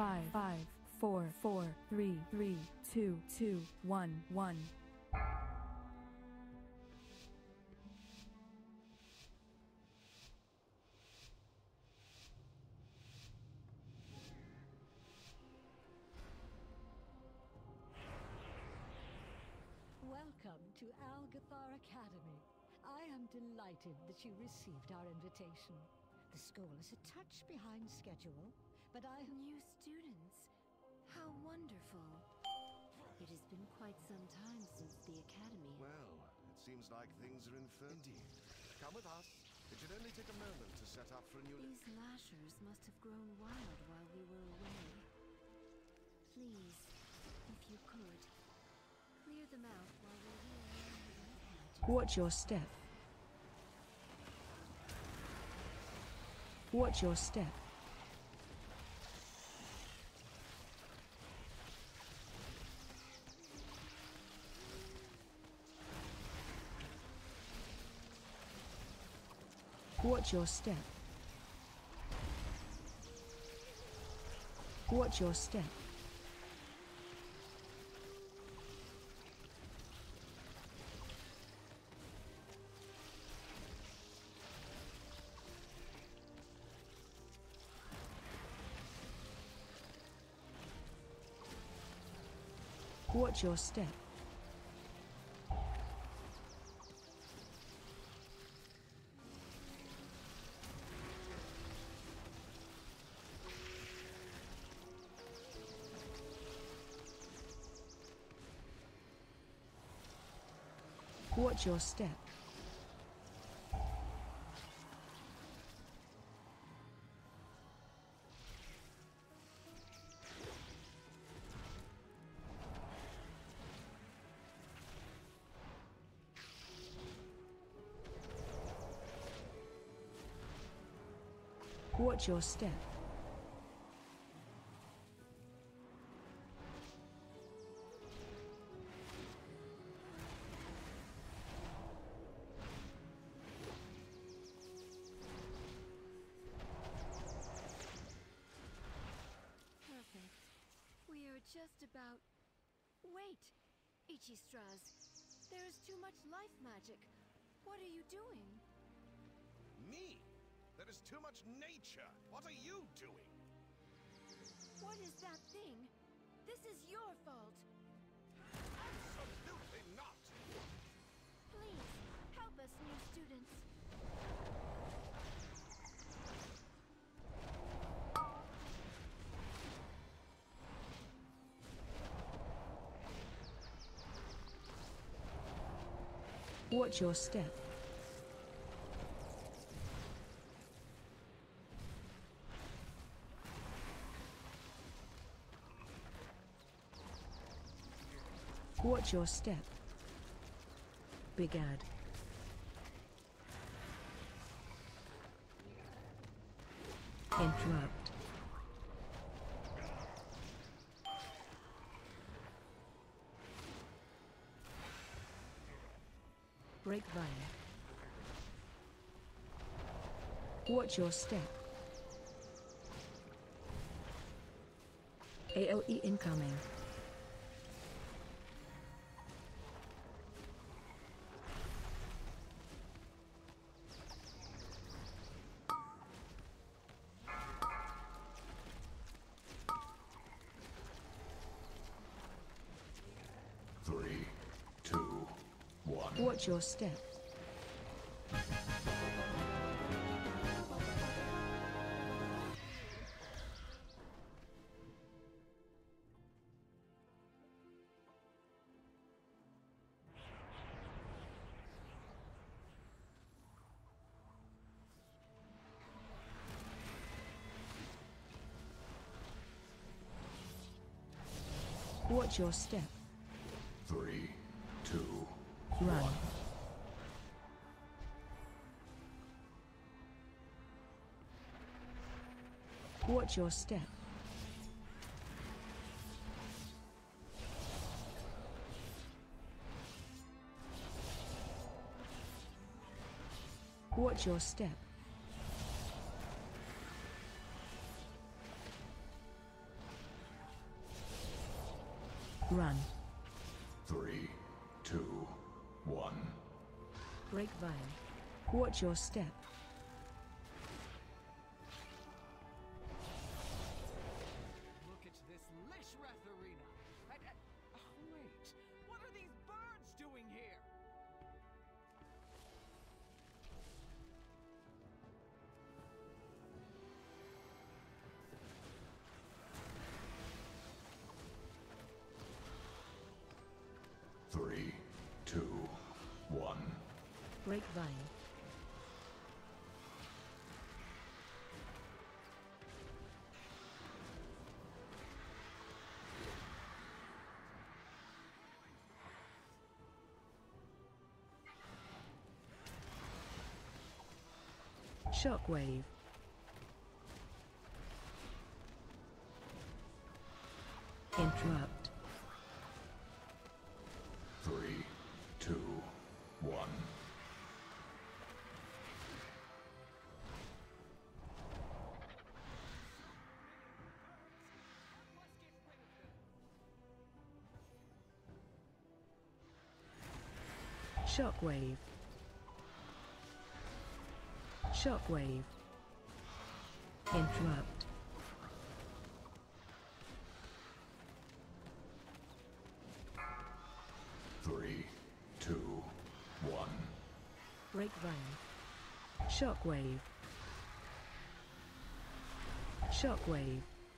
5, 4, 4, 3, 3, 2, 2, 1, 1. Welcome to Algeth'ar Academy. I am delighted that you received our invitation. The school is a touch behind schedule, but New students? How wonderful. It has been quite some time since the academy. Well, it seems like things are in Indeed. Come with us. It should only take a moment to set up for a new... These lashers must have grown wild while we were away. Please, if you could, clear them out while we're here. Watch your step. Watch your step. Watch your step. Watch your step. Watch your step. Watch your step. Watch your step. Perfect. We are just about... Wait! Ichistras, there is too much life magic. What are you doing? Me? There is too much nature. What are you doing? What is that thing? This is your fault. Absolutely not! Please, help us, new students. Watch your step. Watch your step. Big ad. Interrupt. Break vine. Watch your step. AoE incoming. Watch your step. Watch your step. 3, 2, Run. Watch your step. Watch your step. Run. 3, 2, 1. Grapevine. Watch your step. Look at this Lishrath arena. Oh, wait. What are these birds doing here? Three, 2, 1. Grapevine. Shockwave. Interrupt. 3, 2, 1. Shockwave. Shockwave. Interrupt. Three, 2, 1. Grapevine. Shockwave. Shockwave.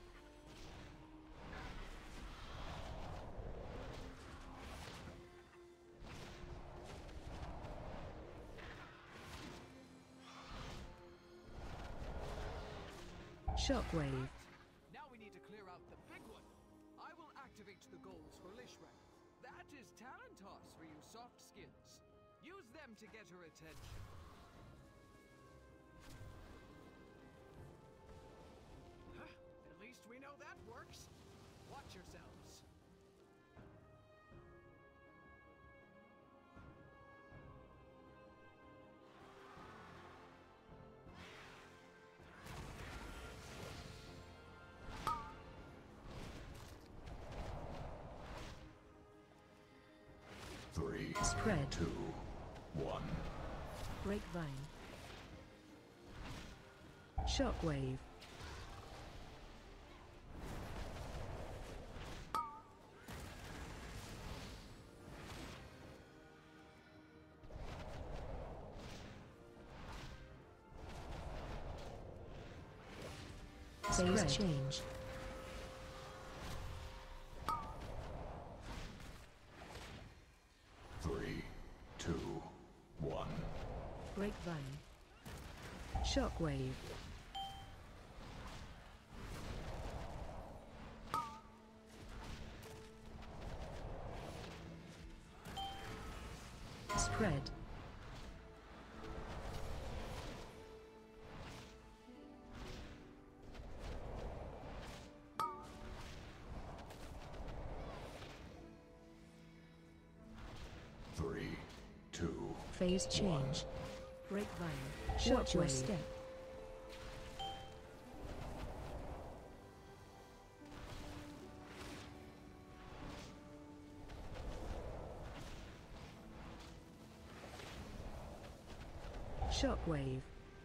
Shockwave. Now we need to clear out the big one. I will activate the goals for Lishrath. That is talent toss for you soft skins. Use them to get her attention. Huh? At least we know that works. Watch yourselves. Three, Spread. 2, 1. Grapevine. Shockwave. Phase change. Three, 2, 1. Grapevine. Shockwave. Spread. Three, 2, Phase change. Grapevine. Watch your step. Shockwave.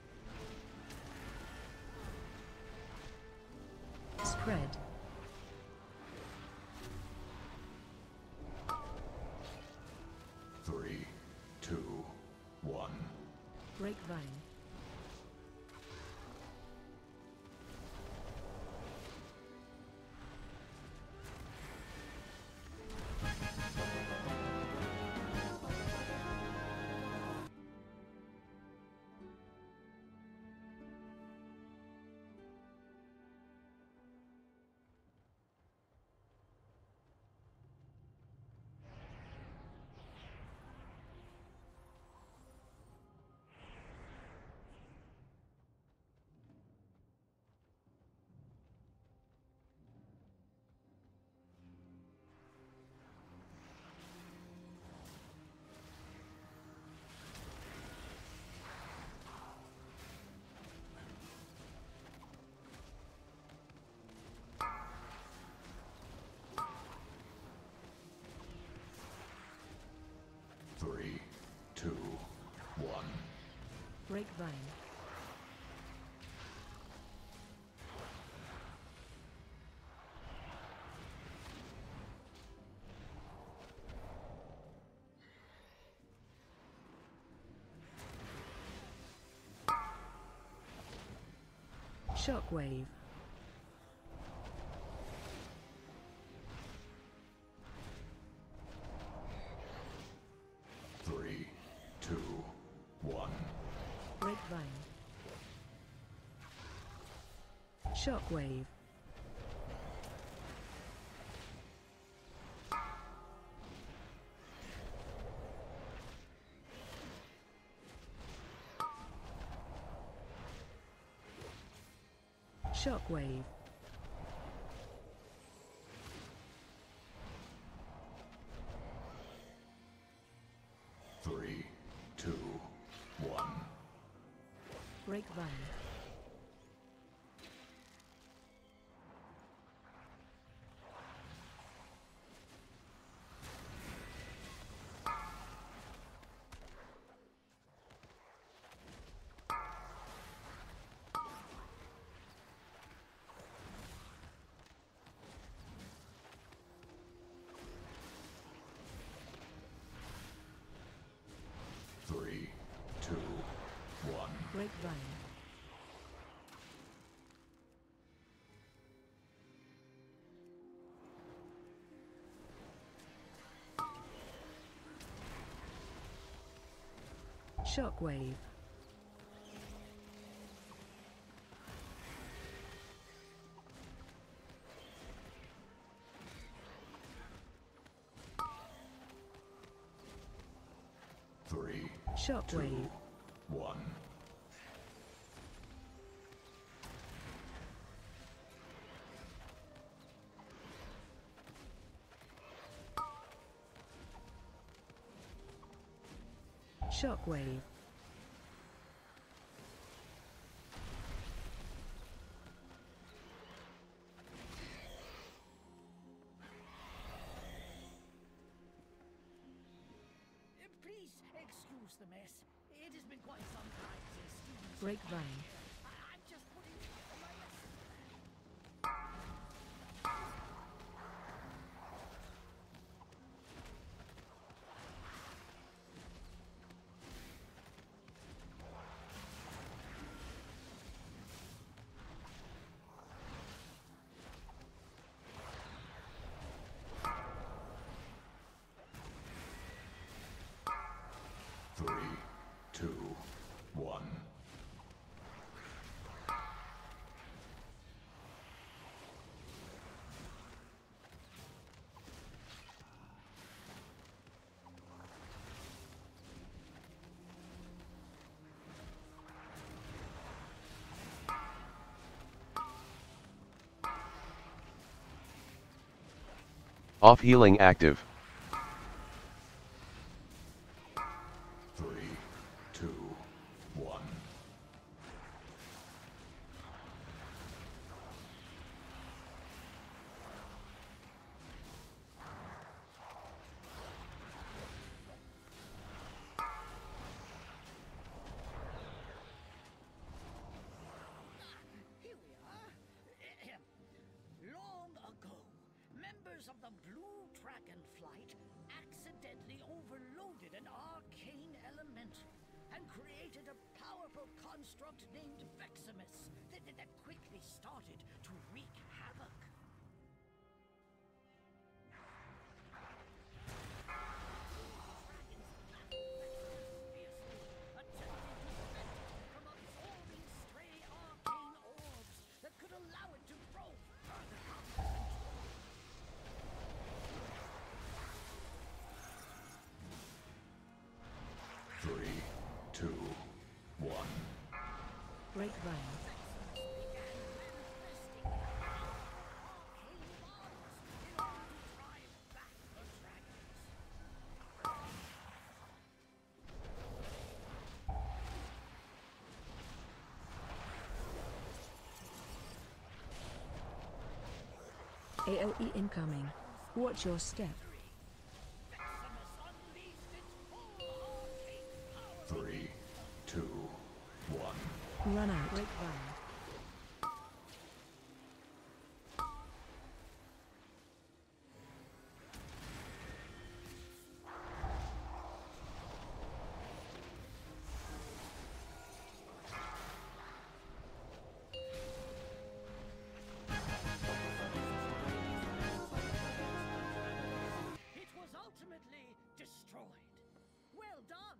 Spread. Three, 2, 1. Grapevine. Grapevine. Shockwave. Three, two, one. Grapevine. Shockwave. Shockwave. Three, two, one. Grapevine. Three, two, one. Grapevine. Shockwave. Three, Shockwave. one. Shockwave. Please excuse the mess. It has been quite some time since students... Grapevine. I'm just putting together my lesson plan. Three, two, one. Off healing active. Three, two, one. Here we are. Long ago, members of the Blue Dragonflight accidentally overloaded an arcane elemental and created a powerful construct named Veximus that quickly started to wreak havoc. From absorbing stray arcane orbs that could allow it to grow further. Three, two, one. Grapevine. AOE incoming. Watch your step. Three, two, Run out. Grapevine. It was ultimately destroyed. Well done.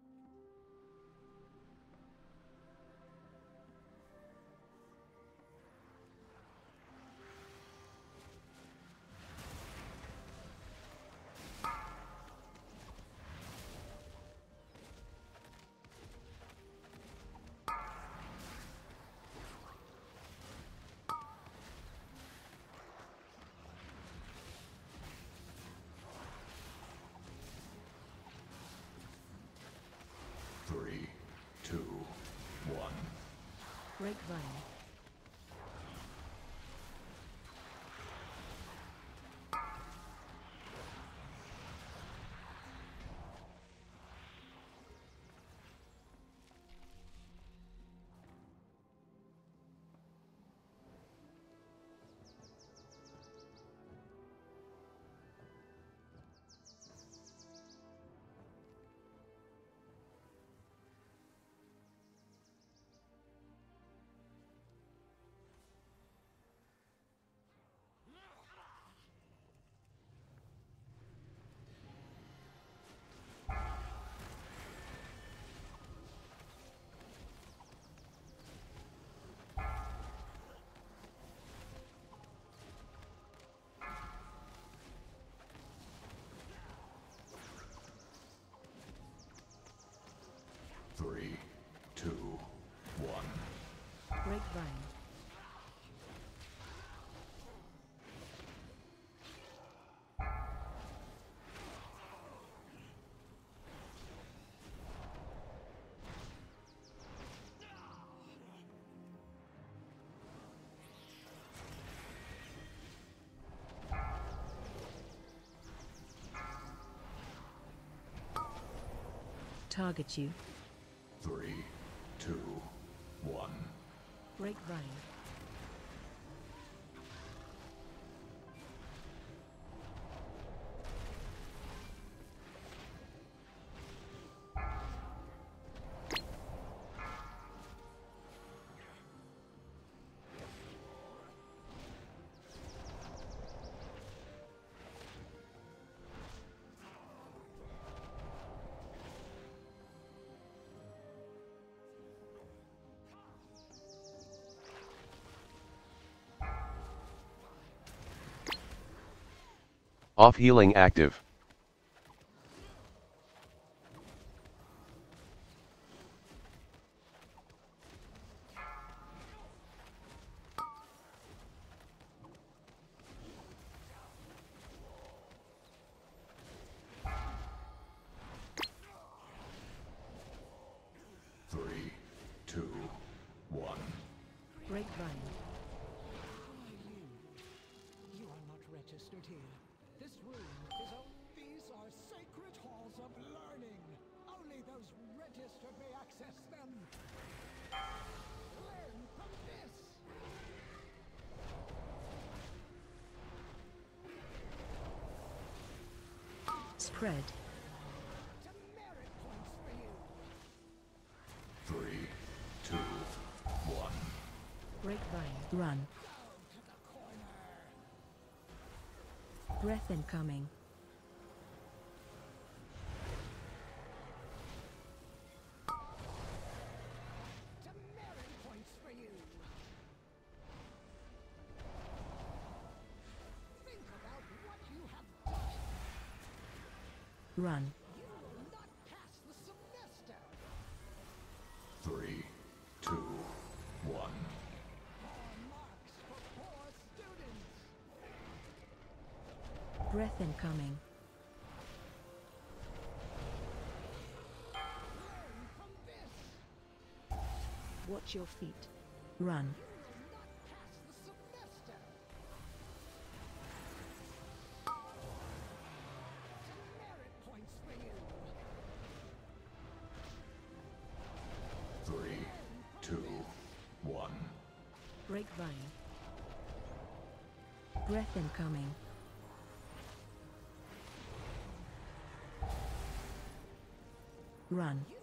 Three, two, one. Grapevine. Three, two, one. Grapevine. Target you. Three, two, one. Grapevine. Off healing active. Three, two, one. Grapevine. You are not registered here. This room is these are sacred halls of learning. Only those registered may access them. Learn from this. Spread. To merit points for you. Three, two, one. Grapevine. Run. Down to the corner. Breath incoming. To merit points for you. Think about what you have done. Run. You will not pass the semester. Three, two, one. Poor marks for poor students. Breath incoming. Learn from this. Watch your feet. Run. You will not pass the semester. To merit points for you. Three, two, Grapevine. Breath incoming. Run.